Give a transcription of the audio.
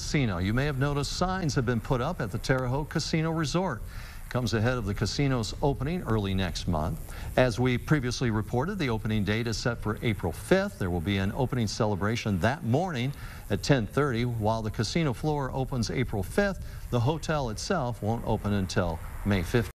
Casino. You may have noticed signs have been put up at the Terre Haute Casino Resort. It comes ahead of the casino's opening early next month. As we previously reported, the opening date is set for April 5th. There will be an opening celebration that morning at 10:30. While the casino floor opens April 5th, the hotel itself won't open until May 15th.